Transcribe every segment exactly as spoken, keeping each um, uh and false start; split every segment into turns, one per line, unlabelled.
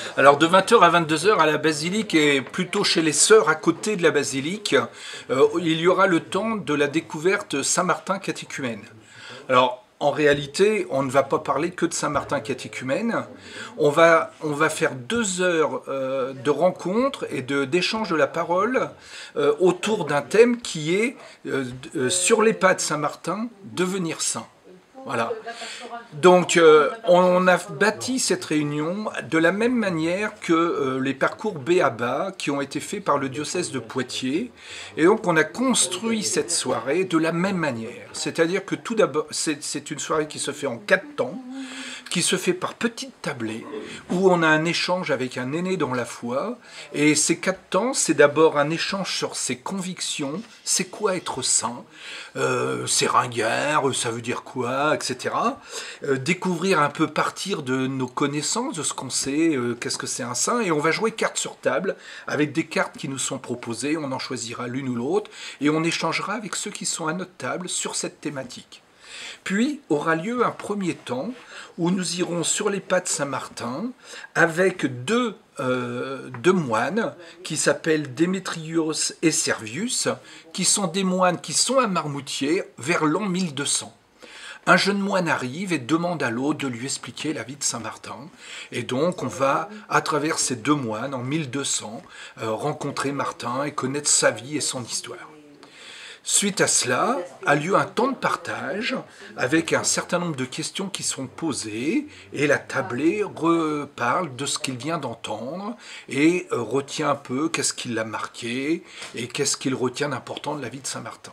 Alors de vingt heures à vingt-deux heures à la basilique et plutôt chez les sœurs à côté de la basilique, euh, il y aura le temps de la découverte Saint-Martin catéchumène. Alors en réalité, on ne va pas parler que de Saint-Martin catéchumène. On va, on va faire deux heures euh, de rencontres et de, d'échange de la parole euh, autour d'un thème qui est euh, euh, sur les pas de Saint-Martin, devenir saint. Voilà. Donc, euh, on a bâti cette réunion de la même manière que euh, les parcours B A B A qui ont été faits par le diocèse de Poitiers. Et donc, on a construit cette soirée de la même manière. C'est-à-dire que tout d'abord, c'est, c'est une soirée qui se fait en quatre temps, qui se fait par petites tablées, où on a un échange avec un aîné dans la foi. Et ces quatre temps, c'est d'abord un échange sur ses convictions, c'est quoi être saint, euh, c'est ringard, ça veut dire quoi, et cetera. Euh, découvrir un peu, partir de nos connaissances, de ce qu'on sait, euh, qu'est-ce que c'est un saint, et on va jouer cartes sur table, avec des cartes qui nous sont proposées, on en choisira l'une ou l'autre, et on échangera avec ceux qui sont à notre table sur cette thématique. Puis aura lieu un premier temps où nous irons sur les pas de Saint-Martin avec deux, euh, deux moines qui s'appellent Démétrios et Servius, qui sont des moines qui sont à Marmoutier vers l'an mille deux cents. Un jeune moine arrive et demande à l'autre de lui expliquer la vie de Saint-Martin. Et donc on va, à travers ces deux moines, en mille deux cents, euh, rencontrer Martin et connaître sa vie et son histoire. Suite à cela, a lieu un temps de partage avec un certain nombre de questions qui sont posées et la tablée reparle de ce qu'il vient d'entendre et retient un peu qu'est-ce qui l'a marqué et qu'est-ce qu'il retient d'important de la vie de Saint-Martin.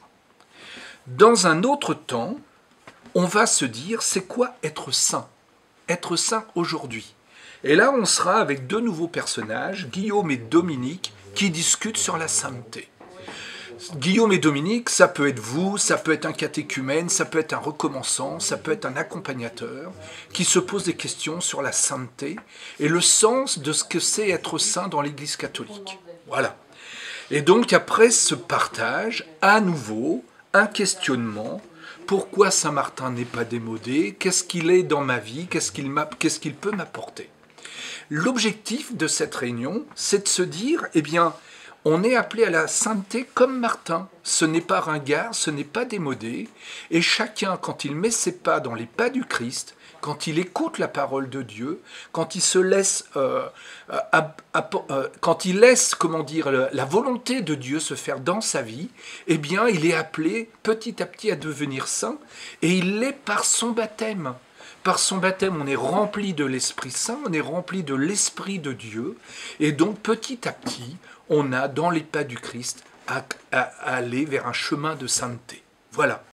Dans un autre temps, on va se dire c'est quoi être saint, être saint aujourd'hui. Et là, on sera avec deux nouveaux personnages, Guillaume et Dominique, qui discutent sur la sainteté. Guillaume et Dominique, ça peut être vous, ça peut être un catéchumène, ça peut être un recommençant, ça peut être un accompagnateur qui se pose des questions sur la sainteté et le sens de ce que c'est être saint dans l'Église catholique. Voilà. Et donc après ce partage, à nouveau, un questionnement. Pourquoi Saint-Martin n'est pas démodé? Qu'est-ce qu'il est dans ma vie? Qu'est-ce qu'il m'a, qu'est-ce qu'il peut m'apporter? L'objectif de cette réunion, c'est de se dire, eh bien, on est appelé à la sainteté comme Martin. Ce n'est pas ringard, ce n'est pas démodé. Et chacun, quand il met ses pas dans les pas du Christ, quand il écoute la parole de Dieu, quand il se laisse, euh, à, à, euh, quand il laisse, comment dire, la volonté de Dieu se faire dans sa vie, eh bien, il est appelé petit à petit à devenir saint. Et il l'est par son baptême. Par son baptême, on est rempli de l'Esprit Saint, on est rempli de l'Esprit de Dieu. Et donc, petit à petit, on a dans les pas du Christ à, à, à aller vers un chemin de sainteté. Voilà.